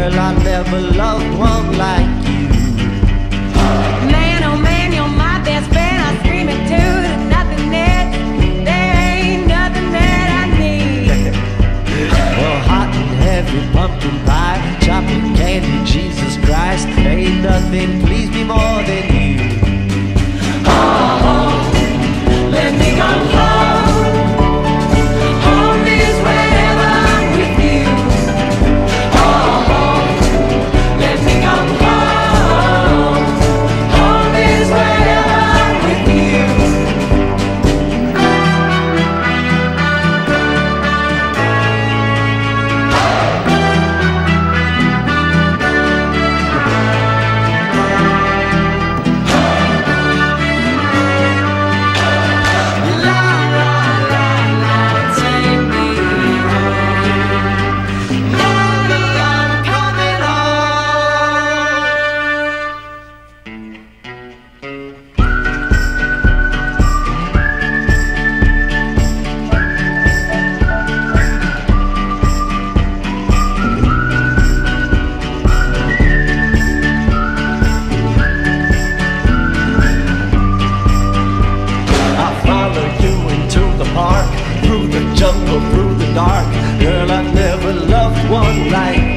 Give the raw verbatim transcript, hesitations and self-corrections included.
Girl, I never loved one like you. Man, oh man, you're my best friend. I scream it too, there's nothing that, there ain't nothing that I need. Well, hot and heavy pumpkin pie, chocolate candy, Jesus Christ, ain't nothing please me more than you. Oh, oh, let me go home. Home is wherever I'm with you. Oh, oh, let me go home. Home is wherever I'm with you. La, la, la, la, take me home. Mommy, I'm coming I follow you into the park, through the jungle, through the dark. Girl, I never loved one like